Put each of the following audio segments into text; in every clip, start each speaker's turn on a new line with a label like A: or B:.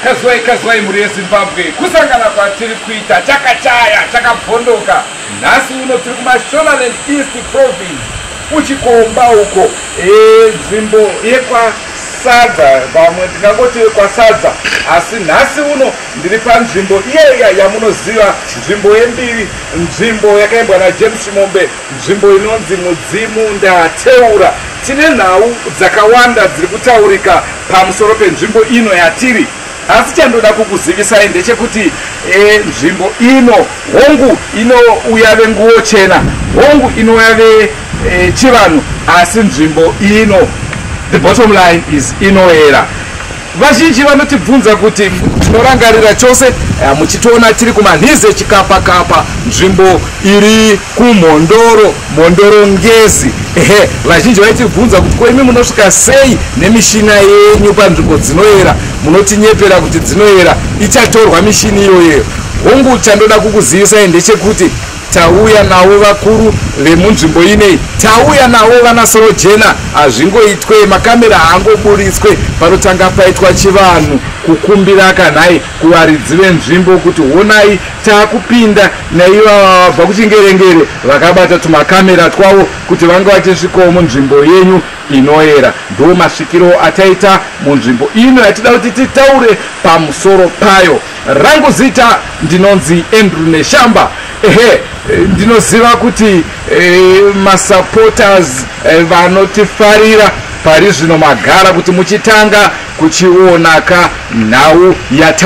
A: Kazwai muri yeZimbabwe kusangana kwatiri kuita chakachaya chakabhondoka. Nhasi uno tiri kuMashonaland East Province uchikomba uko nzvimbo yekwasadza, vamwe ndingangoti yekwasadza, asi nhasi uno ndiri panzvimbo iyeya yamunoziva, nzvimbo yembiri, nzvimbo yakaimbwa naJames Chimombe, nzvimbo inonzi Mudzimu Ndateura. Tine nhau dzakawanda dziri kutaurika pamusoro penzvimbo ino yatiri, asi chandoda kukuzivisai ndechekuti nzvimbo ino hongu inouya venguo chena, hongu inouya vechivanhu, asi nzvimbo ino the bottom line is inoera. Vazhinji vanotibvunza kuti tinorangarira chose muchitoona tiri kumanhize chikapa nzvimbo iri kumhondoro ngezi. Vazhinji vaitibvunza kuti ko imi munosvika sei nemishina yenyu panzvimbo dzinoera, munotinyepera kuti dzinoera, ichatorwa mishini iyoyo. Hongu chandoda kukuzivisai ndechekuti tauya navo vakuru vemunzvimbo inei, tauya navo vanasoro jena. Hazvingoitwe makamera haangoburitswe panotanga paitwa chivanhu kukumbira kanhai kuvaridzi venzvimbo kuti honai taakupinda naivava vabva kuchingerengere vakabata tumakamera twavo kuti vange vachisvikawo munzvimbo yenyu inoera. Ndo masvikiro ataita munzvimbo ino yatida kuti titaure pamusoro payo. Rangu zita ndinonzi Andrew Neshamba. Ndinoziva kuti masupporters vanotifarira pari zvino magara kuti muchitanga kuchionaka nhau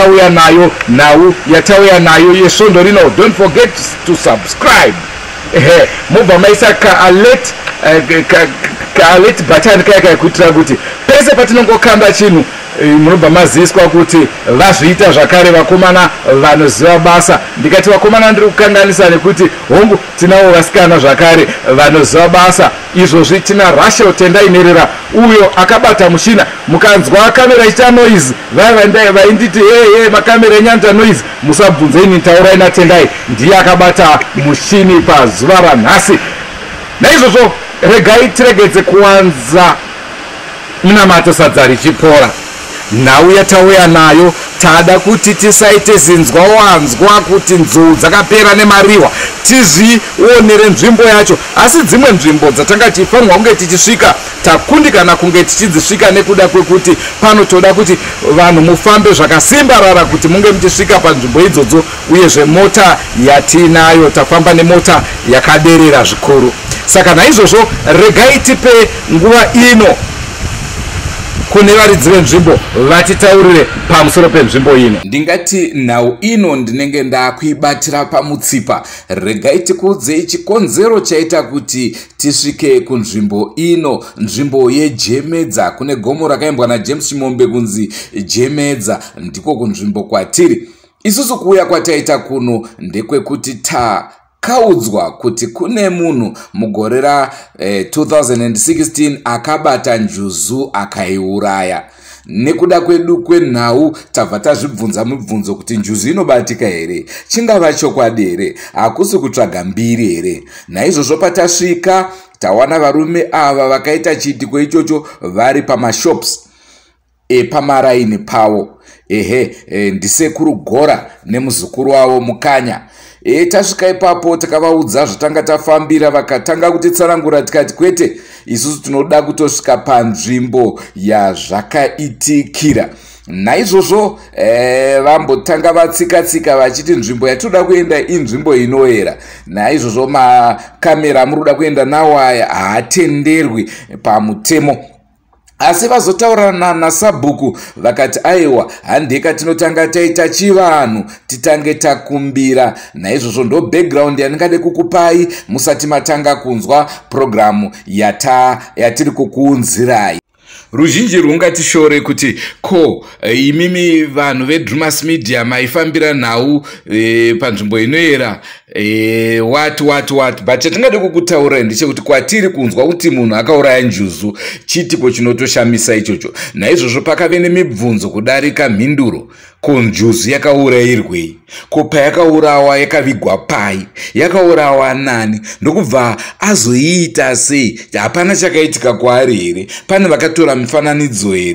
A: yatauya nayo yesvondo rino. Don't forget to subscribe. Mobva maisa ka-alert button kaya kuitira kuti pese patinongokanda chinhu munobva maziviswa kuti vazviita zvakare vakomana vanoziva basa. Ndikati vakomana ndiri kukanganisa nekuti hongu tinavo vasikana zvakare vanoziva basa. Izvozvi tina Rachel Tendainerera uyo akabata mushina. Mukanzwa kamera ichita noise vainditi makamera enyanja noise, musabvunze ini taurai naTendai, ndiye akabata mushini pazuva ranhasi. Naizvozvo regai tiregedze kuwanza munamato sadza richipora. Nhau yatauya nayo tada kuti tisaite zinzwa wanzwa kuti nzou dzakapera nemariwa, tizvionere nzvimbo yacho. Asi dzimwe nzvimbo dzatanga tifanirwa kunge tichisvika takundikana kunge tichidzisvika nekuda kwekuti panotoda kuti vanhu mufambe zvakasimbarara kuti munge muchisvika panzvimbo idzodzo, uyezve mota yatinayo tafamba nemota yakaderera zvikuru. Saka naizvozvo regai tipe nguva ino kune varidzi venzvimbo vatitaurire pamusoro penzvimbo ino. Ndingati nhau ino ndinenge ndakuibatira pamutsipa. Regai tikuudzei chikonzero chaita kuti tisvike kunzvimbo ino, nzvimbo yeJemedza, kune gomo rakaimbwa naJames Chimombe kunzi Jemedza, ndiko kunzvimbo kwatiri. Isusu kuuya kwataita kuno ndekwekuti kaudzwa kuti kune munhu mugore ra 2016 akabata njuzu akaiuraya. Nekuda kwedu kwenhau tabva tazvibvunza mibvunzo kuti njuzu inobatika here, chingava chokwadi here, hakusi kutsvaga mbiri here. Naizvozvo patasvika tawana varume ava vakaita chiitiko ichocho vari pamashops pamaraini pavo. Ndisekuru Gora nemuzukuru wavo Mukanya. Tasvika ipapo takavaudza zvatanga tafambira, vakatanga kutitsanangura tikati kwete, isusu tinoda kutosvika panzvimbo yazvakaitikira. Naizvozvo vambotanga vatsika vachiti nzvimbo yatoda kuenda inzvimbo inoera. Naizvozvo makamera muroda kuenda nawo aya haatenderwi pamutemo. Asi vazotaurana naSabhuku vakati aiwa handeka tinotanga taita chivanhu titange takumbira. Naizvozvo ndo background yandingade kukupai musati matanga kunzwa programu yatiri kukuunzirai. Ruzhinji rungatishore kuti ko imimi vanhu veDrumas Media maifambira nhau panzvimbo inoera what but chatingade kukutaura ndechekuti kwatiri kunzwa kuti munhu akauraya njuzu chiitiko chinotoshamisa ichocho. Naizvozvo pakave nemibvunzo kudarika mhinduro. Ko njuzu yakaurayirwei? Ko payakaurawa yakavigwa pai? Yakaurawa nani? Ndokubva azoiita sei? Hapana chakaitika kwaari here? Pane vakatora mifananidzo here?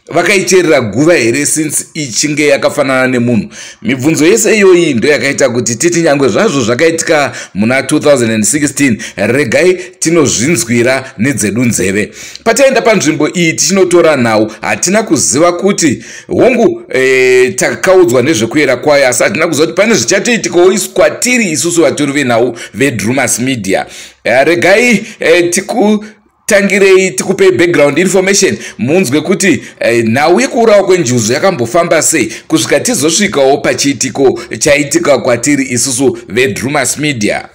A: vakaicherera guva here since ichinge yakafanana nemunhu? Mibvunzo yese iyoyi ndo yakaita kuti titi nyangwe zvazvo zvakaitika muna 2016 regai tinozvinzwira nedzedu nzeve. Pataenda panzvimbo iyi tichinotora nhau, hatina kuziva kuti hongu takaudzwa nezvekuyera kwayo, asi hatina kuziva kuti pane zvichatoitikawo kwatiri isusu vatori venhau veDrumas Media. Regai tangirei tikupe background information munzwe kuti nhau yekuurawa kwenjuzu yakambofamba sei kusvika tizosvikawo pachiitiko chaitika kwatiri isusu veDrumas Media.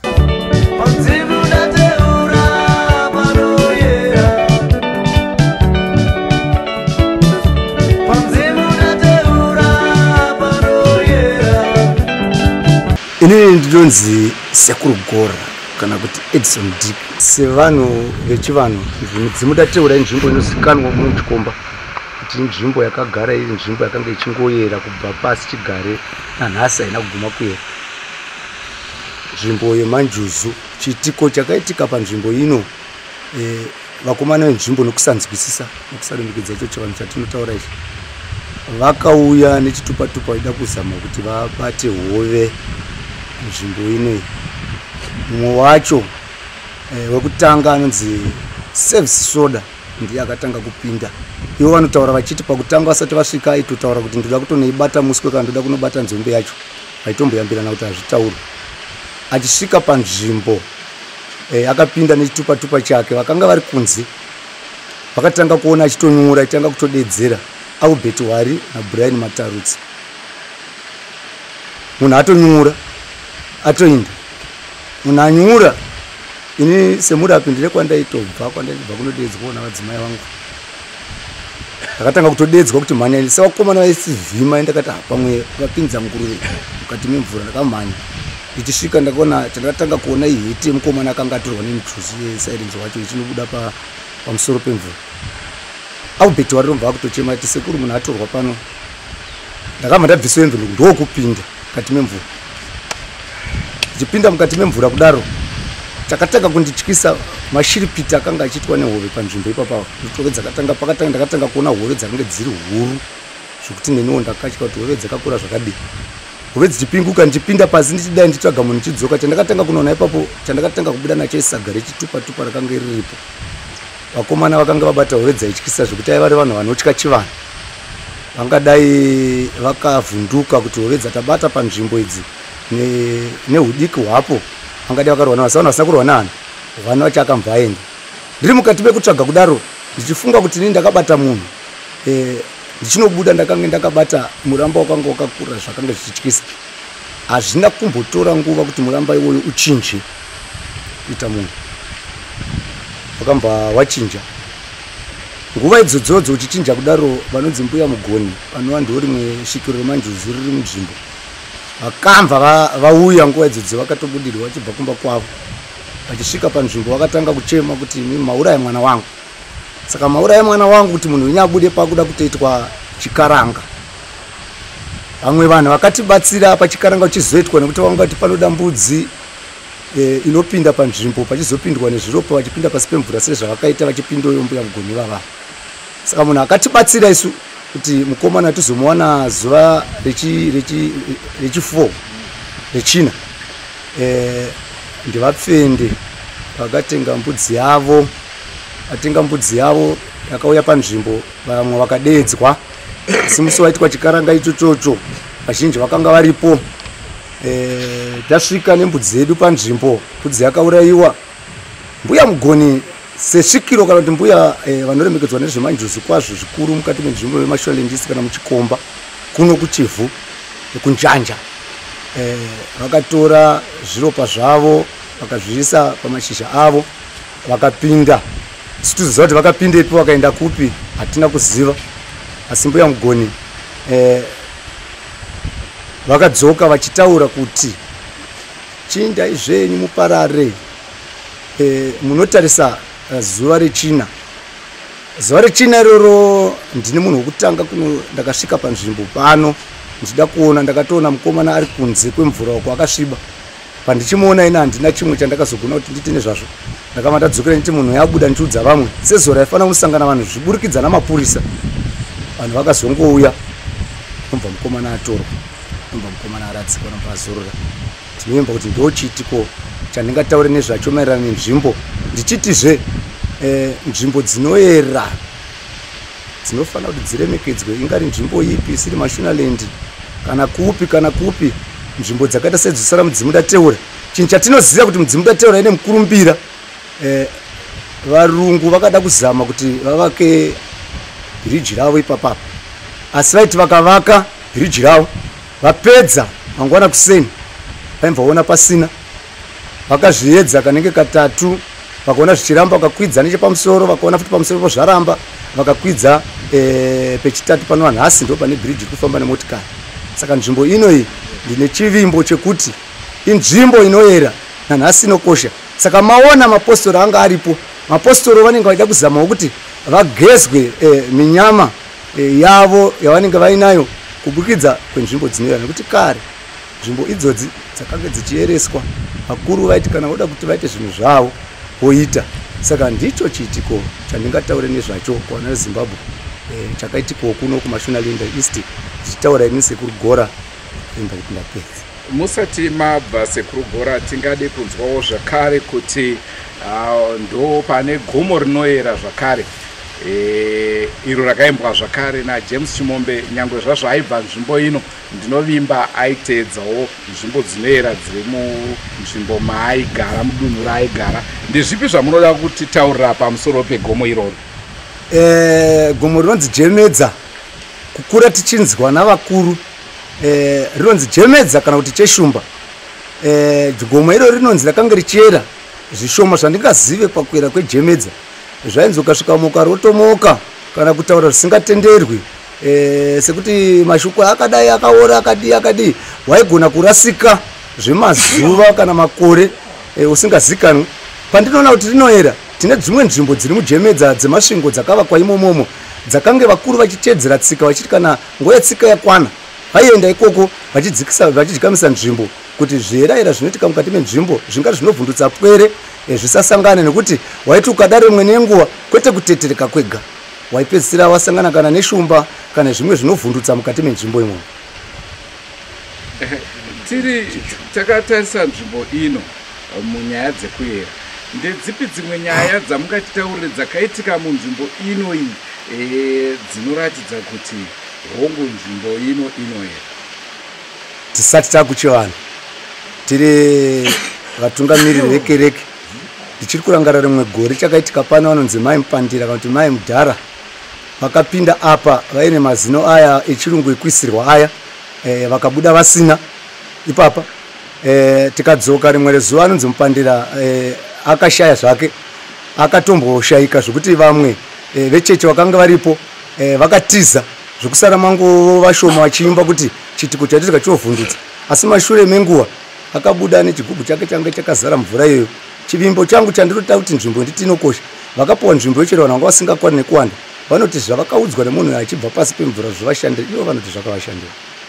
B: Ini ndinonzi Sekuru Gora kana kuti Edson Dick. Sevanhu vechivanhu dzimudateura inzvimbo inozikanwa muchikomba kuti nzvimbo yakagara iri nzvimbo yakanga ichingoyera kubva pasi chigare nanhasi haina kuguma kuyera. Nzvimbo yemanjuzu, chiitiko chakaitika panzvimbo ino, vakomana venzvimbo nokusanzwisisa nokusaremekedzera icho chivanhu chatinotaura ichi, vakauya nechitupatupa vaida kuzama kuti vabate hove nzvimbo ino. Mumwe wacho wekutanga anonzi Service Soda ndiye akatanga kupinda. Ivo vanotaura vachiti pakutanga vasati vasvika aitotaura kuti ndoda kutonoibata muswe kana ndoda kunobata nzombe yacho, vaitomboyambirana kuti hazvitaurwe. Achisvika panzvimbo akapinda nechitupatupa chake, vakanga vari kunze vakatanga kuona achitonyura, achitanga kutodedzera Albert Wari naBrian Matarutsi. Munhu atonyura atoinda, munhu anyura. Ini semurapi ndire kwandaitobva kunodedzwa navadzimai vangu, ndakatanga kutodedzwa kuti mhanya sevakomana vaisivhima. Ndakati pamwe vapinza nguruve mukati memvura. Ndakamhanya ndichisvika ndakaona chandakatanga kuona iheti yemukomana akanga atorwa nemutsvuzi yesirenzi wacho ichinobuda pamusoro pemvura. Albert Wari ndobva akutochema ati sekuru munhu atorwa pano. Ndakabva ndabviswa envelope ndokupinda mukati memvura. Ndichipinda mukati memvura kudaro, chakatanga kundityisa mashiripiti akanga achiitwa nehove panzvimbo ipapo. Ndakatanga kuona hove dzakanga dziri huru zvokuti neniwo ndakatya kuti hove dzakakura zvakadii. Hove dzichipinguka ndichipinda pasi ndichidai ndichitsvaga munhu ndichidzoka. Chandakatanga kunoona ipapo, chandakatanga kubuda nacho isaga rechitupatupa rakanga riripo. Vakomana vakanga vabata hove dzaityisa zvokuti aiva vari vanhu vanotya chivanhu. Vangadai vakavhunduka kuti hove dzatabata panzvimbo idzi nehudiki hwapo vangadai vakarwa navanhu, vanhu vasina kurwa navanhu, vanhu vacho akamva aenda. Ndiri mukati mekutsvaga kudaro ndichifunga kuti ini ndakabata munhu, ndichinobuda ndakanga ndakabata muramba wakanga wakakura zvakanga zvichityisa. Hazvina kumbotora nguva kuti muramba iwoyo uchinje kuita munhu, wakamba wachinja. Nguva idzodzodzo uchichinja kudaro, vanonzi mbuya mugoni panova ndo rimwe svikiro remanjuzu riri munzvimbo, vakamva vauya nguva idzodzo vakatobudirwa vachibva kumba kwavo. Vachisvika panzvimbo vakatanga kuchema kuti mauraya mwana wangu. Saka mauraya mwana wangu kuti munhu wenyabude pakuda kutoitwa chikaranga. Vamwe vanhu vakatibatsira pachikaranga chizoitwa nekuti vangati panoda mbudzi inopinda panzvimbo pachizopindwa nezviropa vachipinda pasi pemvura sezvavakaita vachipindayo mbuya mugoni vava. Saka munhu akatibatsira isu kuti mukomana tizomuwana zuva rechi4 rechina, ndivapfende vakatenga mbudzi yavo. Vatenga mbudzi yavo yakauya panzvimbo, vamwe vakadedzwa. Asi musi waitwa chikaranga ichochocho vazhinji vakanga varipo. Tasvika nembudzi yedu panzvimbo, mbudzi yakaurayiwa. Mbuya mugoni sesvikiro kana kuti mbuya vanoremekedzwa nezvemanjuzu kwazvo zvikuru mukati menzvimbo yemasholendisi kana muchikomba kuno kuchivhu kunjanja, vakatora zviropa zvavo vakazviisa pamashizha avo vakapinda. Situziva kuti vakapinda ipo vakaenda kupi hatina kuziva. Asi mbuya mugoni vakadzoka vachitaura kuti chindai zvenyu muparare, munotarisa zuva rechina. Zuva rechina iroro ndine munhu wekutanga kuno ndakasvika panzvimbo pano ndichida kuona. Ndakatoona mukomana ari kunze kwemvura uko akasviba. Pandichimuona ina handina chimwe chandakazogona kuti ndite nezvazvo. Ndakama ndadzokera nditi munhu yabuda ndichiudza vamwe sezora aifanira kunosangana vanhu zviburikidza namapurisa. vanhu vakazongouya nobva mukomana atorwa nobva mukomana aratsikwa nobva azorora. Tinovimba kuti ndo chiitiko chandingataure nezvacho maererano nenzvimbo. Ndichitizve nzvimbo dzinoyera dzinofanira kuti dziremekedzwe, ingari nzvimbo ipi, isiri Mashonaland kana kupi nzvimbo dzakaita sedzosara mudzimunda teura. Chinhu chatinoziva kuti mudzimunda teura ine mukurumbira. Varungu vakada kuzama kuti vavake bhiriji ravo ipapapa, asi vaiti vakavaka bhiriji ravo vapedza mangwana kuseni vaimvaona pasina, vakazviedza kanenge katatu vakaona zvichiramba, vakakwidza nechepamusoro vakaona futi pamusoro zvaramba, vakakwidza pechitatu pano nhasi ndo pane bhiriji kufamba nemotikari. Saka nzvimbo inoyi ndine chivimbo chekuti inzvimbo inoyera nanhasi inokosha. Saka maona mapostori anga aripo, mapostori vanenge vaida kuzamawo kuti vagezwe minyama yavo yavanenge vainayo kubukidza kwenzvimbo dzinoyera, nekuti kare nzvimbo idzodzi dzakanga dzichiyereswa, vakuru vaiti kana voda kuti vaite zvinhu zvavo voita. Saka ndicho chiitiko chandingataure nezvacho kuwana neZimbabwe chakaitiko kuno kuMashonaland East, tichitaura ini Sekuru Gora kuenda kuti ndapedza.
A: Musati mabva Sekuru Gora, tingade kunzwawo zvakare kuti ndo pane gomo rinoyera zvakare iro rakaimbwa zvakare naJames Chimombe. Nyangwe zvazvo aibva nzvimbo ino, ndinovimba aiteedzawo nzvimbo dzinoyera dziri munzvimbo maaigara, mudunhu raaigara. Ndezvipi zvamunoda kutitaurira pamusoro pegomo iroro?
B: Gomo rinonzi Jemedza, kukura tichinzwa navakuru rinonzi Jemedza kana kuti Cheshumba. Gomo iro rinonzi rakanga richiyera zvishoma zvandingazive pakuera kweJemedza. Zvainzi ukasvika muka rotomoka kana kutaura zvisingatenderwi, sekuti mashoko akadai akaora akadii waigona kurasika zvemazuva kana makore usingazikanwi. Pandinoona kuti rinoyera, tine dzimwe nzvimbo dziri muJemedza dzemasvingo dzakavakwa imomomo, dzakange vakuru vachitedzera tsika vachiti kana nguva yetsika yakwana vaienda ikoko vachidzikamisa nzvimbo kuti zviyera zvinoitika mukati menzvimbo zvinga zvinovhundutsa pwere zvisasangane, nekuti waiti ukadaro imwe nenguva kwete kutetereka kwega, waipedzisira wasangana kana neshumba kana zvimwe zvinovhundutsa mukati menzvimbo imomo.
A: Tiri takatarisa nzvimbo ino munyaya dzekuyera, ndedzipi dzimwe nyaya dzamungatitaurire dzakaitika munzvimbo ino iyi dzinoratidza kuti hongu nzvimbo ino inoyera?
B: Tisati takuchivanhu tiri vatungamiriri vekereke, ndichiri kurangarira rimwe gore chakaitika pano vanonzi Mai Mupandira kana kuti Mai Mudhara. Vakapinda apa vaine mazino aya echirungu ekwisirwa aya, vakabuda vasina ipapa. Tikadzoka rimwe rezuva anonzi Mupandira akashaya zvake, akatomboshayika zvokuti vamwe vecheche vakanga varipo vakatiza zvokusara mangu vashoma vachiimba kuti chitiko chatika chovhundutsa, asi mashure menguva akabuda nechigubhu chake changa chakazara mvura iyoyo. Chivimbo changu chandirota kuti nzvimbo nditi inokosha, vakapiwa nzvimbo yochera vanhu vanga vasingakwani nekuwanda, vanoti zvavakaudzwa nemunhu achibva pasi pemvura zvavashandira, ivo vanoti zvakavashandira.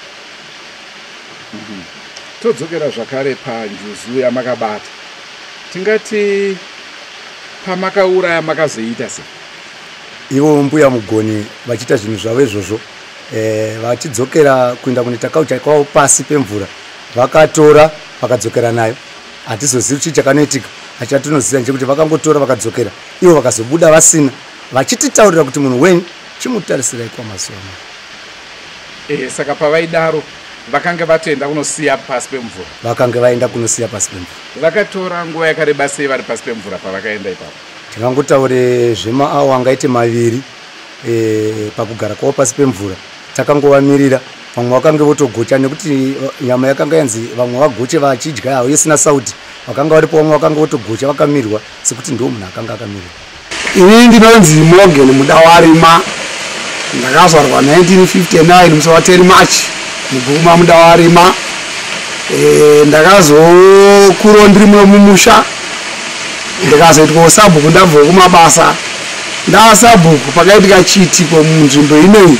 A: Todzokera zvakare panjuzu yamakabata, tingati pamakauraya makazoita sei?
B: Ivo mbuya mugoni vachiita zvinhu zvavo izvozvo, vachidzokera kuenda kunetakaucha kwavo pasi pemvura, vakatora vakadzokera nayo. Hatizozivi chii chakanoitika, achatonoziva nje vakangotora vakadzokera, ivo vakazobuda vasina, vachititaurira kuti munhu wenyu chimutarisira ikwa mazuva ano.
A: Saka pavaidaro vakanga vatoenda kunosiya pasi pemvura? Vakanga
B: vaenda kunosiya pasi pemvura.
A: Vakatora nguva yakareba sei vari pasi pemvura pavakaenda ipapo?
B: Tingangotaure zvemaawa angaite 2 pakugara kwavo pasi pemvura. Takangovamirira, vamwe vakanga votogocha nekuti nyama yakanga yanzi vamwe vagoche vachidya yavo isina sauti, vakanga varipo vamwe vakanga votogocha vakamirwa sekuti ndo munhu akanga akamirwa.
C: Ini ndinonzi Morgan Mudawarima, ndakazvarwa 1959 musi wa10 March muguma Mudawarima. Ndakazokura ndiri mumusha, ndikazoitwa sabhuku ndabva kumabasa. Ndasabhuku pakaitika chiitiko munzvimbo inoyi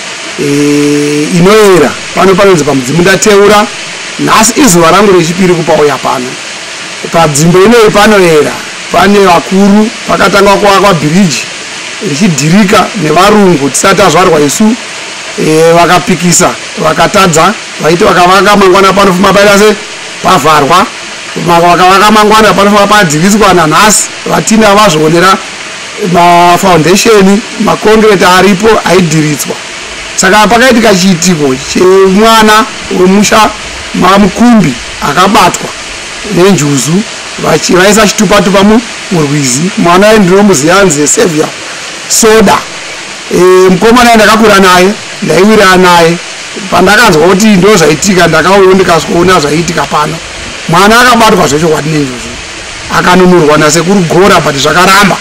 C: inoyera pano panonzi pamudzimunda teura. Nhasi izuva rangu rechipiri kupauya pano. Panzvimbo inoyi panoyera, pane vakuru, pakatanga kuvakwa bhiriji richidhirika nevarungu tisati tazvarwa isu. Vakapikisa vakatadza vaiti vakavaka mangwana panofuma paita se pavharwa, vakavaka mangwana panofuma padhiriswa nanhasi vatina vazvionera mafoundation makongreti aripo aidhiritswa. Saka pakaitika chiitiko chemwana wemusha mamukumbi akabatwa nenjuzu vaisa chitupatupa murwizi. Mwana ndinomuziva nze Saviour Soda. Mukomana ndakakura naye ndaiwira naye. Pandakanzwa kuti ndo zvaitika ndakauya ndikasona zvaitika pano. Mwana akabatwa zvechokwadi nenjuzu akanunurwa nasekuru Gora pati zvakaramba,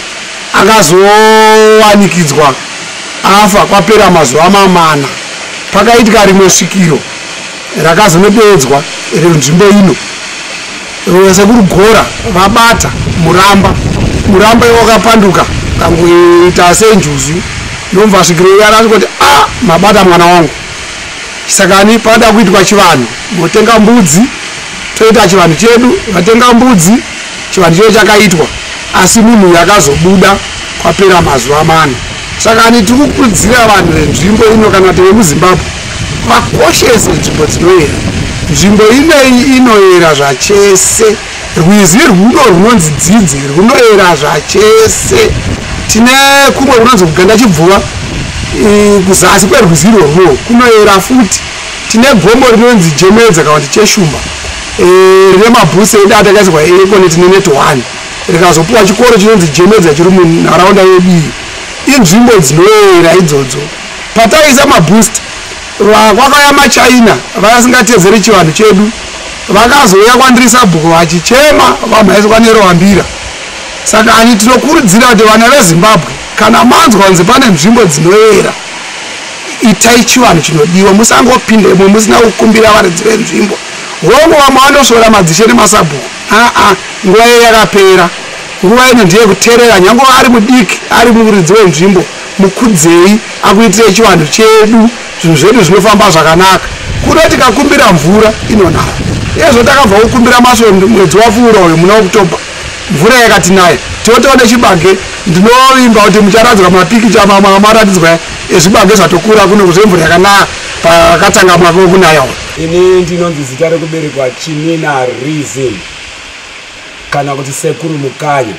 C: akazowanikidzwa afa kwapera mazuva mamana. Pakaitika rimwe svikiro rakazonopedzwa nzvimbo ino. Sekuru Gora vabata muramba wakapanduka kangoita senjuzu. Nomva svikiro yarati kuti mabata mwana wangu. Sakani pada kuitwa chivanhu, motenga mbudzi toita chivanhu chedu, vatenga mbudzi chivanhu chedu chakaitwa, asi munhu yakazobuda kwapera mazuva mana. Sakani tiri kukurudzira vanhu venzvimbo ino kana kuti vemuZimbabwe vakoshese nzvimbo dzinoyera. Nzvimbo ineyi inoyera zvachese. Rwizi rwuno runonzi Dzidzi runoyera zvachese. Tine kumwe kunonzi Kuganda Chibvuva, kuzasi kwerwizi irworwo kunoyera futi. Tine gomo rinonzi Jemedza kana kuti Cheshumba, rine mabhusi edu atakaiswa eConnect neNet 1, rikazopuwa chikoro chinonzi Jemedza chiri munharaunda yedu iyi. Inzvimbo dzinoyera idzodzo. Pataisa maboost kwakauya maChina vasingatedzeri chivanhu chedu, vakazouya kwandiri Sabhuku vachichema vamhaiswa nerowambira. Saka ani tinokurudzira kuti vana veZimbabwe kana manzwa kunzi pane nzvimbo dzinoyera, itai chivanhu chinodiwa, musangopindemo musina kukumbira varidzi venzvimbo. Vongo vamwandosora madzishe nemasabhuku. Nguva yedu yakapera. Nguva ino ndiye kuteerera, nyange ari mudiki ari muridzi wenzvimbo, mukudzei akuitire chivanhu chedu, zvinhu zvedu zvinofamba zvakanaka. Kuda tikakumbira mvura inonaya. Izvo takabva kukumbira masvondo mwedzi wapfuura uyu muna Oktoba, mvura yakati naye. Totoone chibage, ndinoimba kuti mucharadzwa mapikicha maratidzwa ezvibage zvatokura kuno kuzemvura yakanaya pakatanga mwaka wokunaya uyu.
D: Ini ndinonzi zita rekuberekwa Chinina Reason kana kuti Sekuru Mukanya.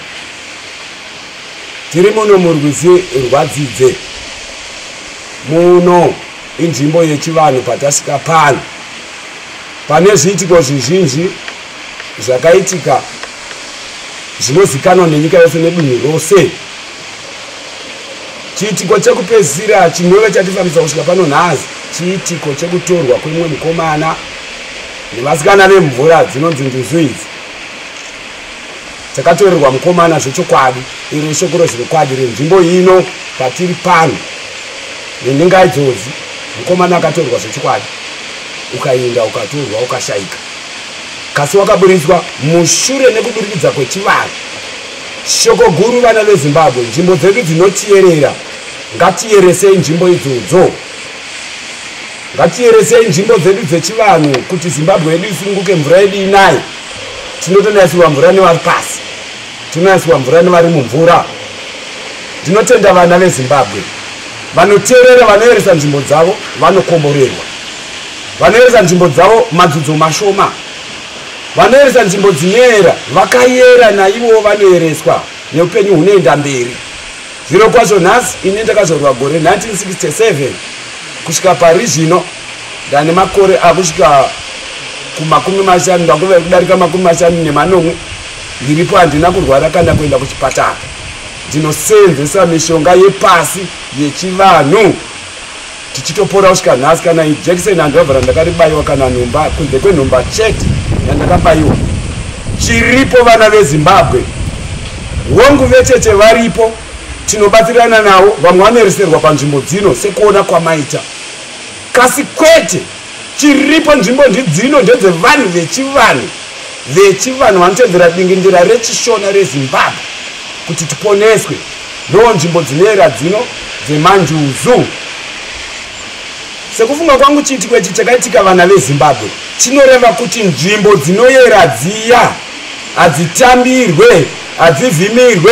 D: Tiri muno murwizi rwaDzidze. Muno inzvimbo yechivanhu patasika pano. Pane zviitiko zvizhinji zvakaitika zvinozikanwa nenyika yose nedunhu rose. Chiitiko chekupedzisira chinove chatifambisa kusvika pano nhasi, chiitiko chekutorwa kwemwe mukomana nevasikana vemvura dzinonzi njuzu idzi. Takatorerwa mukomana zvechokwadi, iro shoko rezvekwadi renzvimbo ino patiri pano. Nenenga idzodzi mukomana akatorerwa zvechokwadi, ukaenda ukatorwa ukashayika. Kasi wakaburiswa mushure nekuburikidza kwechivanhu. Shoko guru vana veZimbabwe, nzvimbo dzedu dzinotiyerera, ngatieresei nzvimbo idzodzo. Ngatieresei nzvimbo dzedu dzechivanhu kuti Zimbabwe yedu isunguke, mvura yedu inaye. Tinotonaisiwa mvura nevari pasi, tinonaisiwa mvura nevari mumvura. Ndinotenda vana veZimbabwe vanoteerera, vanoeresa nzvimbo dzavo vanokomborerwa, vanoeresa nzvimbo dzavo madzudzo mashoma, vanoeresa nzvimbo dzinoyera vakayera naivo vanoereswa neupenyu hunoenda mberi. Zviro kwazvo nhasi ini ndakazorwa gore 1967 kusvika pari zvino ndane makore akusvika kumakumi mashanu, ndakuva kudarika makumi mashanu nemanomwe. Ndiripo handina kurwara kana kuenda kuchipatara. Ndinosenzesa mishonga yepasi yechivanhu tichitopora kusvika nhasi. Kana jekiseni handabvara ndakaribayiwa, kana nhumba kunze kwenhumba chete yandakabayiwa. Chiripo vana veZimbabwe, hongu vecheche varipo, tinobatsirana navo. Vamwe vanoereserwa panzvimbo dzino sekuona kwamaita, kasi kwete chiripo nzvimbo dzino ndedzevanhu vechivanhu. Vechivanhu vanotedzera dingindira rechishona reZimbabwe kuti tiponeswe. Ndo nzvimbo dzinoyera dzino dzemanjuzu. Sekufunga kwangu chiitiko ichi chakaitika vana veZimbabwe chinoreva kuti nzvimbo dzinoyera dziya hadzitambirwe, hadzivhimirwe,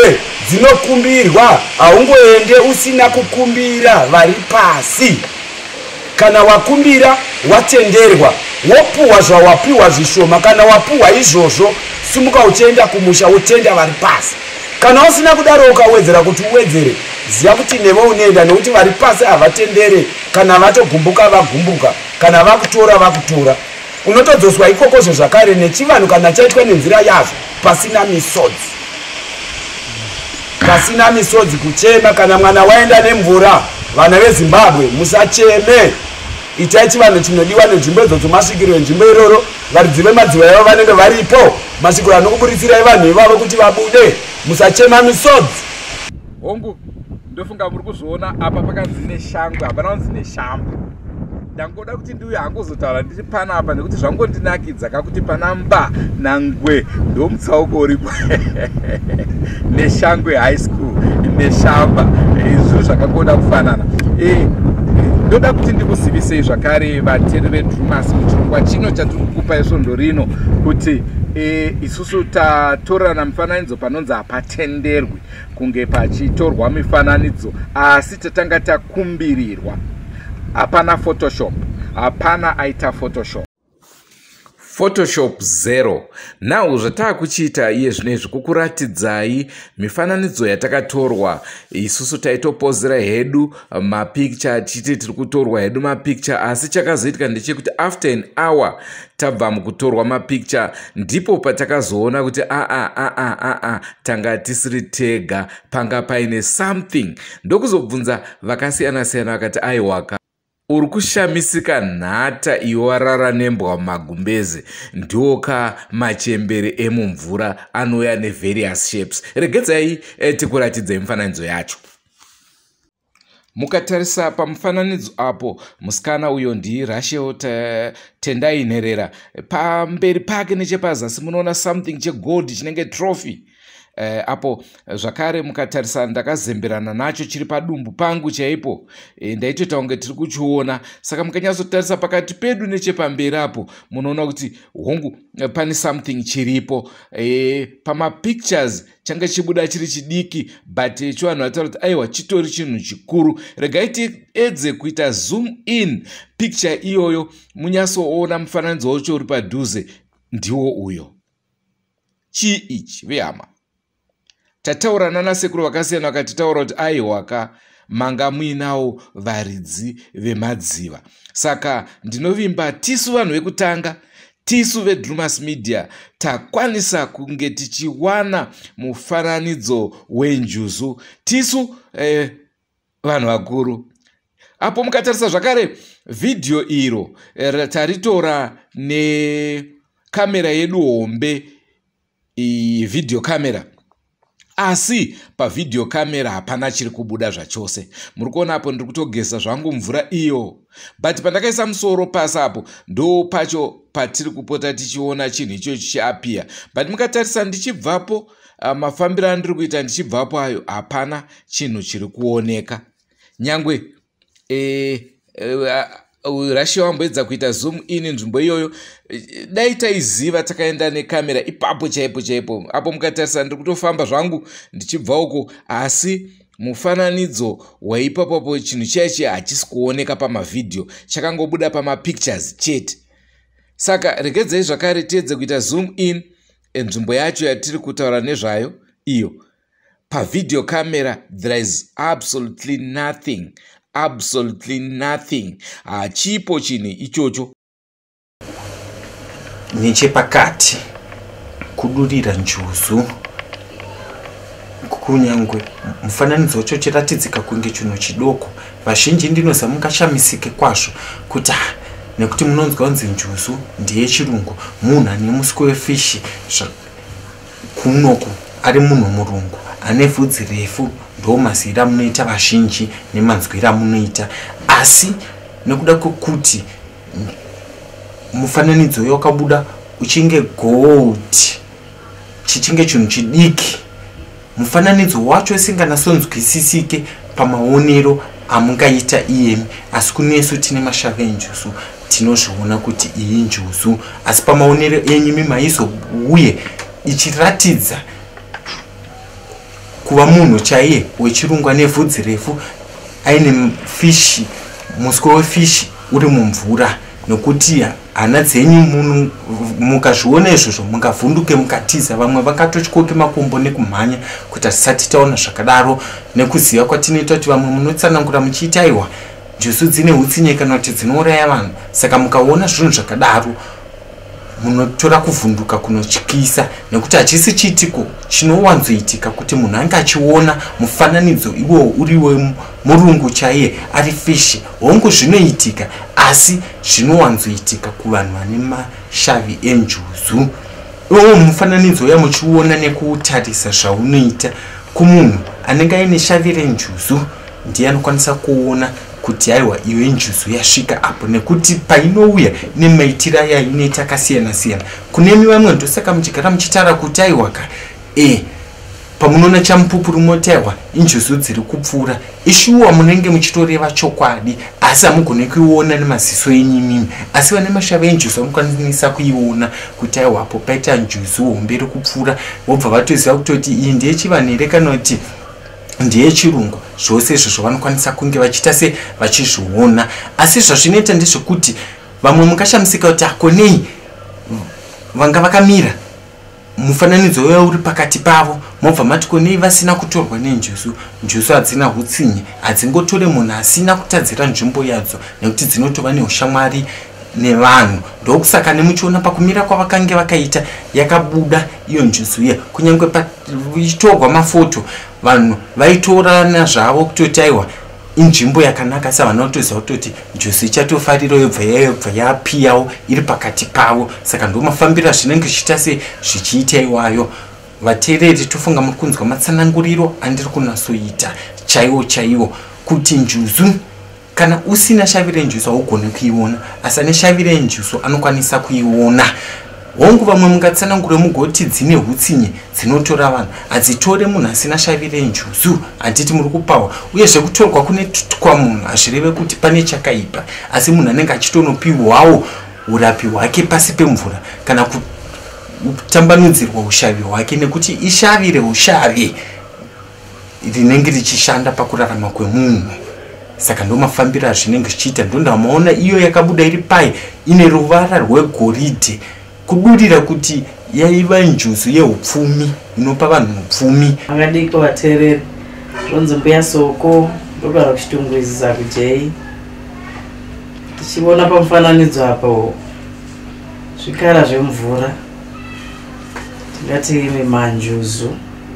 D: dzinokumbirwa. Haungoende usina kukumbira vari pasi. Kana wakumbira watenderwa, wopuwa zvawapiwa zvishoma. Kana wapuwa izvozvo, simuka uchienda kumusha utenda vari pasi. Kana usina kudaro ukawedzera kuti uwedzere, ziva kuti newe unoenda, nekuti vari pasi havatendere. Kana vatogumbuka vagumbuka, kana vakutora vakutora. Unotodzoswa ikokozvo zvakare nechivanhu kana chaitwa nenzira yazvo pasina misodzi. Pasina misodzi kuchema. Kana mwana waenda nemvura, vana veZimbabwe musacheme. Itai chivanhu chinodiwa nenzvimbo idzodzo masvikiro nzvimbo iroro. Varidzi vemadziva avo vanenge varipo. Masvikiro anokuburisirai vanhu ivavo kuti vabude. Musachema misodzi.
A: Hongu, ndofunga muri kuzviona apa pakanzi neshangu, hapana kunzi neshambo. Ndangoda kuti ndiuye hangozotaura ndiri panapa nekuti zvangondinakidza kakuti panamba nangwe ndomutsauko uripo. Neshangwe high school, neshamba, zvinhu zvakangoda kufanana. Ndoda kuti ndikuzivisei zvakare vateri veDrumas muchirongwa chino chatiri kukupai svondo rino kuti isusu tatorana mifananidzo panonzi hapatenderwi kunge pachitorwa mifananidzo, asi tatanga takumbirirwa. Hapana Photoshop, hapana aita Photoshop. Photoshop zero. Now zvatakuchiita iye zvinezvi kukuratidzai mifananidzo yatakatorwa. Isusu taitopozera hedu mapicture, chiti tiri kutorwa hedu mapicture, asi chakazoitika ndechekuti after an hour tabva mukutorwa mapicture ndipo patakazoona kuti tanga tisiri tega, panga paine something. Ndokuzobvunza vakasiyana siyana vakati aiwaka, uri kushamisika nhata iwe warara nembwa mumagumbeze, ndoka machembere emumvura anouya nevarious shapes. Regedzai tikuratidzai mifananidzo yacho. Mukatarisa pamufananidzo apo, musikana uyo ndiRachel Tendai Nherera. Pamberi pake nechepazasi munoona something chegold chinenge trophy. Apo zvakare mukatarisa ndakazemberana nacho chiri padumbu pangu chaipo, ndaitoita kunge tiri kuchiona. Saka mukanyatsotarisa pakati pedu nechepamberi apo munoona kuti hongu pane something chiripo. Pamapictures changa chibuda chiri chidiki, but chivanhu vataura kuti aiwa chitori chinhu chikuru. Regai tiedze kuita zoom in picture iyoyo munyatsoona mufananidzo wacho uri padhuze. Ndiwo uyo. Chii ichi vehama? Tataurana nasekuru vakasiyana vakatitaura kuti aiwaka manga muinawo varidzi vemadziva. Saka ndinovimba tisu vanhu vekutanga, tisu veDrumas Media takwanisa kunge tichiwana mufananidzo wenjuzu. Tisu vanhu vakuru. Apo mukatarisa zvakare video iro taritora nekamera yedu hombe, video kamera. Asi pavideo kamera hapana chiri kubuda zvachose. Muri kuona apo ndiri kutogesa zvangu mvura iyo. But pandakaisa musoro pasi apo ndo pacho patiri kupota tichiona chinhu icho chichiapia. But mukatarisa ndichibvapo, mafambiro andiri kuita ndichibvapo ayo, hapana chinhu chiri kuoneka. Nyangwe Rachel wamboedza kuita zoom in nzvimbo iyoyo, dai taiziva takaenda nekamera ipapo chaipo chaipo. Apo mukatarisa ndiri kutofamba zvangu ndichibva uko, asi mufananidzo waipapo chinhu chaichi hachisi kuoneka pamavideo, chakangobuda pamapictures chete. Saka regedzai zvakare tiedze kuita zoom in nzvimbo yacho yatiri kutaura nezvayo iyo. Pavideo kamera there is absolutely nothing. Absolutely nothing. Hachipo chinhu ichocho.
E: Nechepakati kudurira njuzu, kunyangwe mufananidzo wacho chiratidzika kunge chinhu chidoko. Vazhinji ndinoziva mukashamisike kwazvo kuti nekuti munonzwa kunzi njuzu ndeyechirungu, munhu ane muswe wefishi kunoku ari munhu murungu ane vhudzi refu, ndo mazira munoita vazhinji nemanzwira munoita. Asi nekuda kwekuti mufananidzo wakabuda uchinge gold, chichinge chinhu chidiki, mufananidzo wacho usinganasonzwisisike pamaonero amungaita iyemi. Asi kunesu tine mashava enjuzu tinozviona kuti iyi njuzu, asi pamaonero enyimi maizouye ichiratidza kuva munhu chaiye wechirungu ane vhudzi refu aine fishi muswe wefishi uri mumvura, nokuti hana dzenyu mukazviona izvozvo mungavhunduke mukatiza. Vamwe vakatotyoke makombo nekumhanya kuti hatisati taona zvakadaro, nekuziva kwatinoita kuti vamwe munotsanangura muchiita aiwa njusu dzine hutsinye kana kuti dzinouraya vanhu. Saka mukaona zvinhu zvakadaro munotora kuvhunduka kunotyisa, nekuti hachisi chiitiko chinowanzoitika kuti munhu ange achiona mufananidzo iwo uri murungu chaiye ari fishi. Hongu zvinoitika, asi zvinowanzoitika kuvanhu vane mashavi enjuzu. Uwo mufananidzo uya muchiona nekutarisa zvaunoita kumunhu anenge aine shavi renjuzu, ndiye anokwanisa kuona kuti aiwa iwe njuzu yasvika apo, nekuti painouya nemaitiro yainoita akasiyana siyana. Kunemi vamwe ndosaka muchigara muchitaura kuti aiwaka pamunoona chamupupuri moti aiwa injuzu dziri kupfuura, ishuwa munenge muchitoreva chokwadi, asi hamugone kuiona nemaziso enyu imimi. Asi vane mashavi enjuzu vanokwanisa kuiona kuti aiwa apo paita njuzu hombe iri kupfuura, vobva vatoziva kutoti iyi ndeyechivanhu here kana kuti ndiye chirungu. Zvose izvozvo vanokwanisa kunge vachiita se vachizviona, asi zvazvinoita ndezvekuti vamwe mukashamisika kuti akonei vanga vakamira mufananidzo uya uri pakati pavo, mobva mati konei vasina kutorwa nenjuzu. Njuzu hadzina hutsinye, hadzingotore munhu asina kutadzira nzvimbo yadzo, nekuti dzinotova neushamwari nevanhu. Ndokusaka nemuchiona pakumira kwavakange vakaita yakabuda iyo njuzu iya, kunyange pachitorwa mafoto vanhu vaitorana zvavo kutoti aiwa inzvimbo yakanaka, sa vanhu vatoziva kutoti njuzu ichatofarira yobva yapiyawo iri pakati pavo. Saka ndomafambiro zvinenge zvichiita se zvichiita iwayo. Vateereri tofunga muri kunzwa matsananguriro andiri kunasoita chaiwo kuti njuzu kana usina shavi renjuzu haugone kuiona, asi ane shavi renjuzu anokwanisa kuiona. Hongu vamwe mungatsanangure mugoti dzine hutsinye dzinotora vanhu, hadzitore munhu asina shavi renjuzu. Handiti muri kupawa, uyezve kutorwa kunoitwa munhu hazvireve kuti pane chakaipa, asi munhu anenge achitonopiwawo urapi hwake pasi pemvura kana kutambanudzirwa ushavi hwake, nekuti ishavi reushavi rinenge richishanda pakurarama kwemunhu. Saka ndomafambiro azvinenge zvichiita. Ndondamaona iyo yakabuda iri pai ine ruvara rwegoridhe, kudurira kuti yaiva njuzu yeupfumi inopa vanhu upfumi.
F: Akadiko vateereri, zvonzi mbuya Soko ndogara kuchitungwizisa kujei tichiona pamufananidzo apo zvikara zvemvura, tingati manjuzu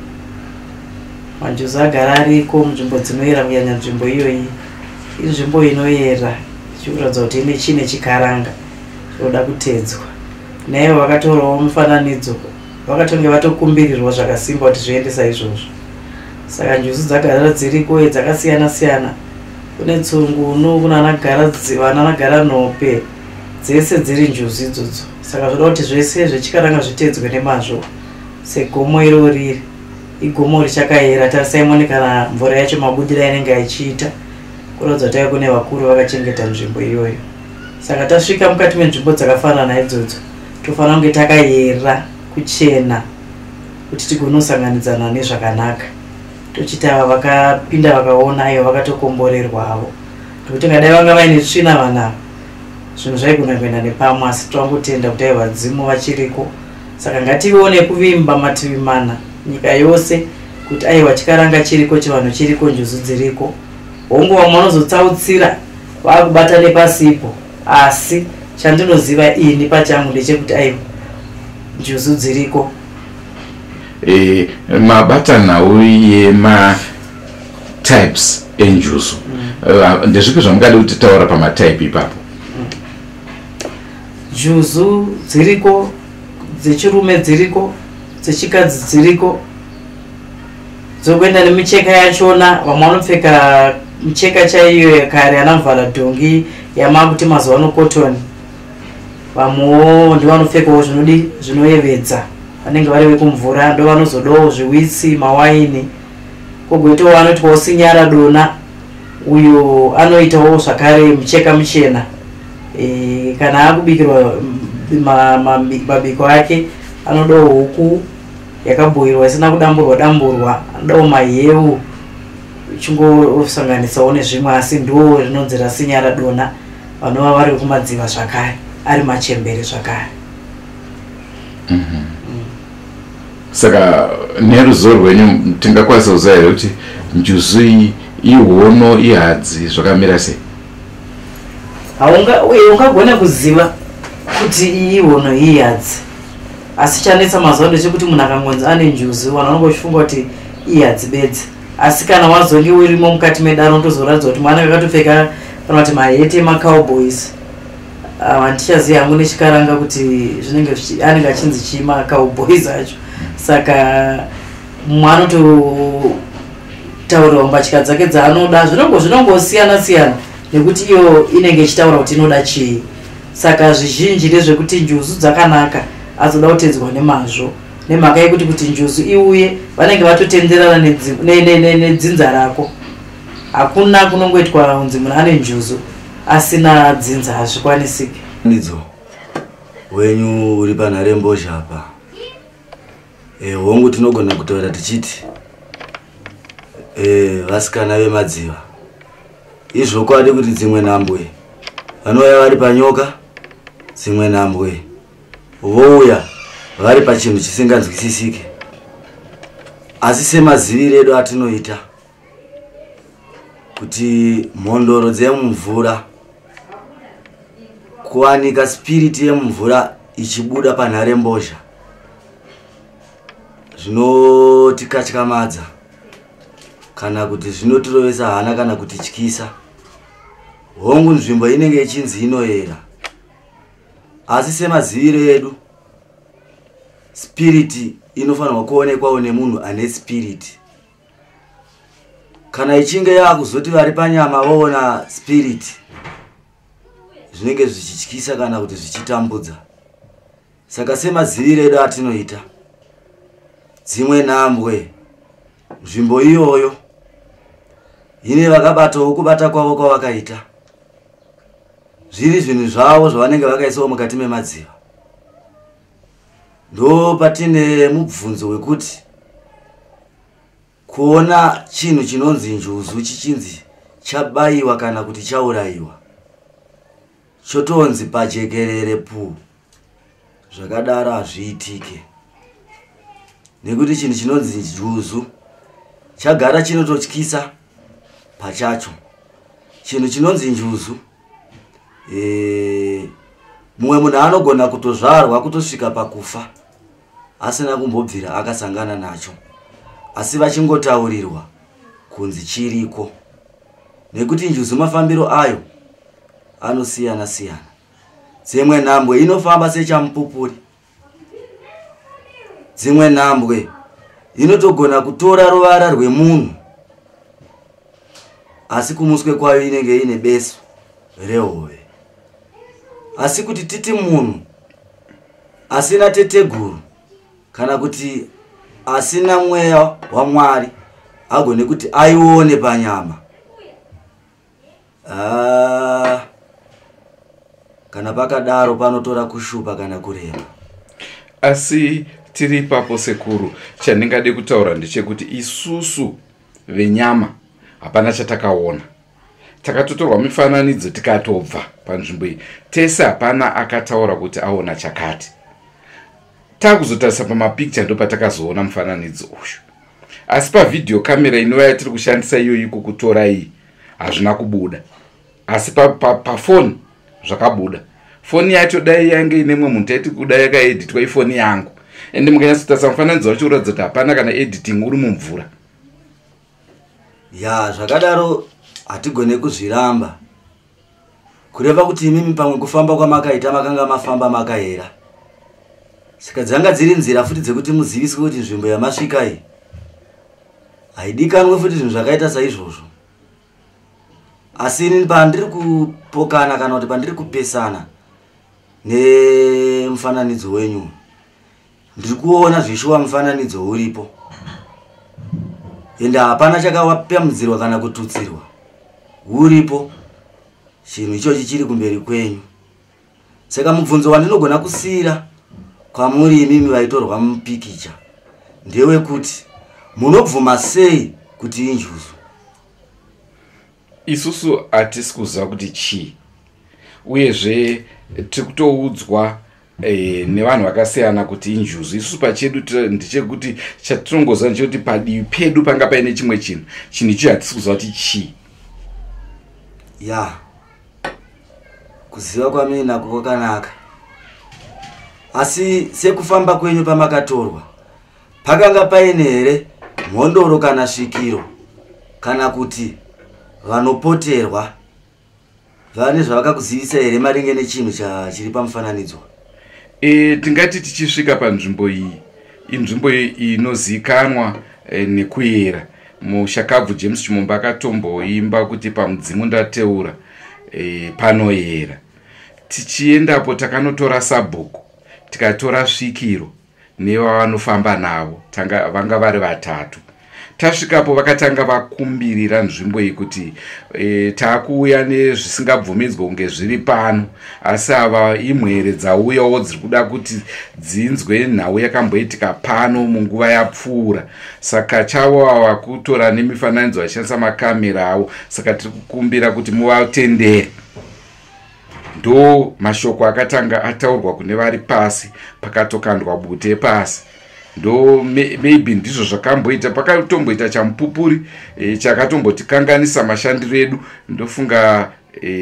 F: agara ariko munzvimbo dzinoyera, kunyanya nzvimbo iyoyi inzvimbo inoyera ichikuratidza kuti ine chine chikaranga chinoda kutedzwa. Naivo vakatorawo mufananidzo vakatonge vatokumbirirwa zvakasimba kuti zviendesa izvozvo. Saka njuzu dzagara dziriko dzakasiyana siyana, kune tsungunu, kuna vanagara nhope, dzese dziri njuzu idzodzo. Saka zvoda kuti zvese zvechikaranga zvitedzwe nemazvo, segomo iro riri igomo richakayera. Tarisai kana mvura yacho mabudira inenge ichiita, kuratidza kuti kune vakuru vakachengeta nzvimbo iyoyo. Saka tasvika mukati menzvimbo dzakafanana idzodzo tofanira kunge takayera kuchena kuti tigonosanganidzana nezvakanaka. Tochita ava vakapinda vakaona iyo vakatokomborerwawo, nekuti ngadai vanga vaine tsvina vanhu zvinhu zvaigona kuenda nepamwe, asi twangotenda kuti aiwa vadzimu vachiriko. Saka ngatione kuvimba mativi mana nyika yose kuti aiwa chikaranga chiriko, chivanhu chiriko, njuzu dziriko. Hongu vamwe vanozotsautsira vakubata nepasipo, asi chandinoziva ini pachangu ndechekuti aiwa njuzu dziriko.
A: Mabatanawo yema-types enjuzu ndezvipi zvamungade kuti taura pamatype ipapo?
F: Njuzu dziriko, dzechirume dziriko, dzechikadzi dziriko, dzokuenda nemicheka yachona. Vamwe vanopfeka micheka chaiyo kare anamvara dhongi yamakuti mazuva ano cotton. Vamwewo ndivanopfekawo zvinoyevedza, vanenge vari vekumvura, ndo vanozodawo zviwitsi, mawaini. Kogoitawo vanotwawo sinyara dona, uyo anoitawo zvakare micheka michena. Kana akubikirwa mabiko ake anodawo huku yakabhoirwa isina kudamburwa adawo maheu uchingosanganisawo nezvimwe asi ndo rinonzi rasinyara dona vanova vari kumadziva zvakare ari machembere zvakare.
A: Saka neruzivo rwenyu tingakwanisa kuziva here kuti njuzu ihono ihadzi zvakamira sei?
F: Ungagona kuziva kuti ihono ihadzi, asi chanetsa mazuva ndechekuti munhu akangonzi ane njuzu vanhu vanongochifunga kuti ihadzi bedzi, asi kana wazonge urimo mukati medare unotozoratidza kuti mwana akatopfeka kana kuti mahete emacowboys. Handichaziva hangu nechikaranga kuti anenge achinzi chii macowboys acho. Saka mwana anototaurawo mbatya dzake dzaanoda zvinongosiyana nekuti iyo inenge ichitaura kuti inoda chii. Saka zvizhinji ndezvekuti njuzu dzakanaka azoda kutedzwa nemazvo, nemhaka yekuti njuzu iuye vanenge vatotenderana nedzinza rako. Hakuna kunongoitwa unzi munhu ane njuzu asina dzinza, hazvikwanisiki.
G: Nidzo wenyu uri panharembozha apa. Hongu tinogona kutaura tichiti vasikana vemadziva izvokwadi kuti dzimwe nhambwe vanouya vari panyoka, dzimwe nhambwe vouya vari pachinhu chisinganzwisisike. Asi semaziviro edu atinoita kuti mhondoro dzemumvura, kuwanika spiriti yemumvura ichibuda panharembozha zvinotikatyamadza kana kuti zvinotirovesa hana kana kuti tyisa. Hongu nzvimbo inenge ichinzi inoyera, asi semaziviro edu spiriti inofanirwa kuonekwawo nemunhu ane spiriti. Kana ichinge yakuzoti vari panyama voona spiriti zvinenge zvichityisa kana kuti zvichitambudza. Saka semaziviro edu atinoita, dzimwe nhambwe nzvimbo iyoyo ine vakabatawo kubata kwavo kwavakaita, zviri zvinhu zvavo zvavanenge vakaisawo mukati memadziva. Ndo patine mubvunzo wekuti kuona chinhu chinonzi njuzu chichinzi chabayiwa kana kuti chaurayiwa chotonzi pajekerere pu, zvakadaro hazviitike. Nekuti chinhu chinonzi njuzu chagara chinototyisa pachacho. Chinhu chinonzi njuzu mumwe munhu anogona kutozvarwa kutosvika pakufa asina kumbobvira akasangana nacho, asi vachingotaurirwa kunzi chiriko. Nekuti njuzu mafambiro ayo anosiyana siyana. Dzimwe nhambwe inofamba sechamupupuri, dzimwe nhambwe inotogona kutora ruvara rwemunhu asi kumuswe kwayo inenge ine besu rehove. Asi kuti titi munhu asina teteguru kana kuti asina mweya waMwari agone kuti aione panyama, kana pakadaro panotora kushupa kana kurema.
A: Asi tiri ipapo sekuru, chandingade kutaura ndechekuti isusu venyama hapana chatakaona. Takatotorwa mifananidzo tikatobva panzvimbo iyi, tese hapana akataura kuti aona chakati. Takuzotarisa pamapicture ndo patakazoona mufananidzo uyu, asi pavidhio kamera inova yatiri kushandisa iyoyi kukutora iyi hazvina kubuda, asi pafoni zvakabuda. Foni yacho dai yange inemwe munhu taiti kuda yakaeditwa ifoni yangu, ende mukanyatsotarisa mufananidzo wacho uratidza kuti hapana kana editing uri mumvura.
G: Ya zvakadaro hatigone kuzviramba, kureva kuti imimi pamwe kufamba kwamakaita makanga mafamba makayera. Saka dzanga dziri nzira futi dzekuti muziviswe kuti nzvimbo yamasvika iyi haidikanwe futi zvinhu zvakaita saizvozvo. Asi ini pandiri kupokana kana kuti pandiri kupesana nemufananidzo wenyu, ndiri kuona zvishuwa mufananidzo uripo, ende hapana chakawapamudzirwa kana kututsirwa, uripo. Chinhu ichochi chiri kumberi kwenyu. Saka mubvunzo wandinogona kusiyira kwamuri imimi vaitorwa mupikicha ndewekuti munobvuma sei kuti injuzu.
A: Isusu hatisi kuziva kuti chii, uyezve tiri kutoudzwa nevanhu vakasiyana kuti injuzu. Isusu pachedu ndechekuti chatinongoziva ndechekuti padivi pedu panga paine chimwe chinhu ichi hatisi kuziva kuti chii.
G: Ya, kuziva kwamini nako kwakanaka, asi sekufamba kwenyu pamakatorwa pakanga paine here mhondoro kana svikiro, kana kuti vanopoterwa vane zvavakakuzivisa here maringe nechinhu chiri pamufananidzo?
A: Tingati tichisvika panzvimbo iyi, inzvimbo inozivikanwa nekuyera. Mushakabvu James Chimombo akatomboimba kuti pamudzimu ndateura panoyera. Tichiendapo takanotora sabhuku, tikatora svikiro nevavanofamba navo, vanga vari 3. Tasvikapo vakatanga vakumbirira nzvimbo iyi kuti taakuuya nezvisingabvumidzwe kunge zviri pano, asi ava imwere dzauyawo dziri kuda kuti dzinzwe nhau yakamboitika pano munguva yapfuura. Saka chavo ava kutora nemifananidzo vachishandisa makamera avo, saka tiri kukumbira kuti muvatendere. Ndo mashoko akatanga ataurwa kune vari pasi, pakatokandwa bute pasi. Ndo maybe ndizvo zvakamboita, pakatomboita chamupupuri chakatombotikanganisa mashandiro edu. Ndofunga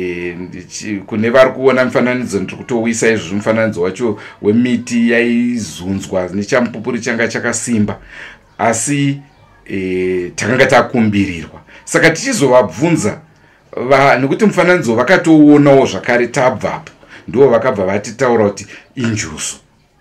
A: kune vari kuona mifananidzo ndiri kutouisa izvo mufananidzo wacho wemiti yaizunzwa nechamupupuri changa chakasimba, asi takanga takumbirirwa. Saka tichizovabvunza nekuti mufananidzo vakatouonawo zvakare tabvapo, ndo vakabva vatitaura kuti injuzu.